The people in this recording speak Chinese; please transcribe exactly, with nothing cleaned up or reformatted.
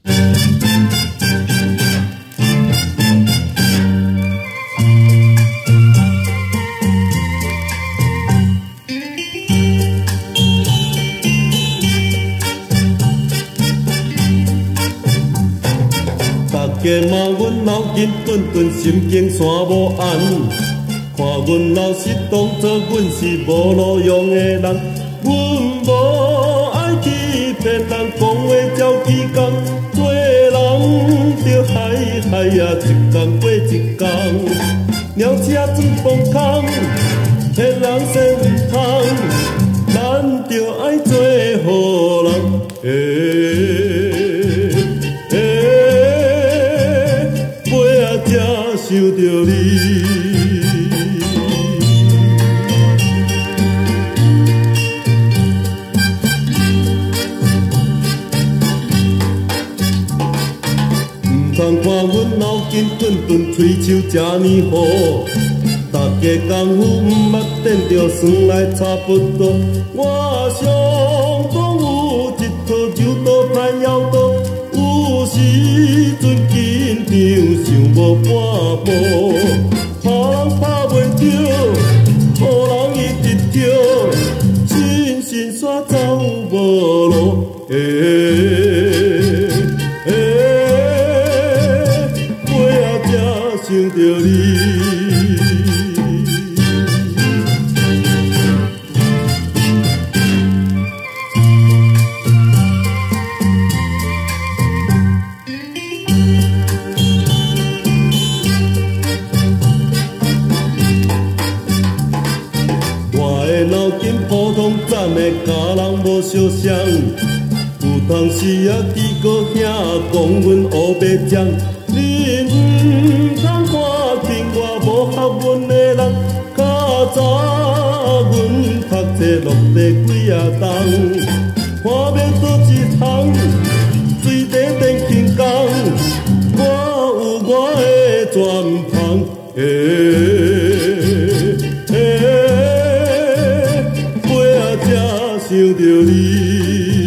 家骂阮老紧顿顿心境山无安，看阮老是当作阮是无路用的人，阮无爱去骗人，讲话照起讲，做人着海海啊，一天过一天，鸟车转风空，骗人先唔通，咱着爱做好人。欸想着你，唔通看阮脑筋顿顿，吹手这呢好，大家功夫唔捌等着算来差不多。我想讲有一套柔道歹腰刀，有时阵紧张想无半步，怕人拍袂着，好人伊直跳，心心煞走无路。欸欸，尾仔才想着你。脑筋普通站的家人无相像，有当时啊几个兄讲阮黑白讲，你唔通看轻我无学问的人，较早阮读册落地几啊冬，看免倒一行，水底电轻工，我有我的专长。欸欸，想着你。